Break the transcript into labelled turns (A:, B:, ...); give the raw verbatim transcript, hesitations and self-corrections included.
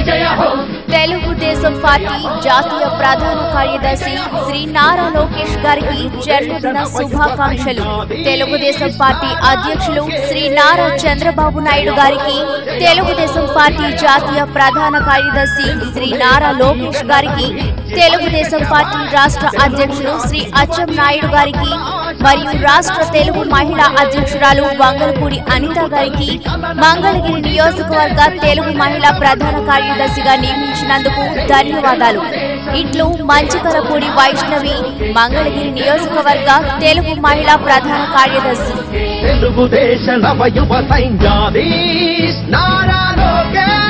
A: Telugu Desam party జాతీయ ప్రధాన కార్యదర్శి శ్రీ నారా లోకేష్ గారికి జన్మదిన శుభాకాంక్షలు. తెలుగుదేశం పార్టీ అధ్యక్షులు శ్రీ నారా చంద్రబాబు నాయుడు గారికి, తెలుగుదేశం పార్టీ జాతీయ ప్రధాన కార్యదర్శి శ్రీ నారా లోకేష్ గారికి, తెలుగుదేశం పార్టీ రాష్ట్ర అధ్యక్షులు శ్రీ అచ్చెం నాయుడు గారికి మరియు రాష్ట్ర తెలుగు మహిళా అధ్యక్షురాలు వంగలపూడి అనిత గారికి మంగళగిరి నియోజకవర్గ తెలుగు మహిళా ప్రధాన కార్యదర్శిగా నియమించినందుకు ధన్యవాదాలు. ఇట్లు మంచికరపూడి వైష్ణవి, మంగళగిరి నియోజకవర్గ తెలుగు మహిళా ప్రధాన కార్యదర్శి. తెలుగుదేశ నవ యువ సైన్యాధీశ్ నారా లోకేష్.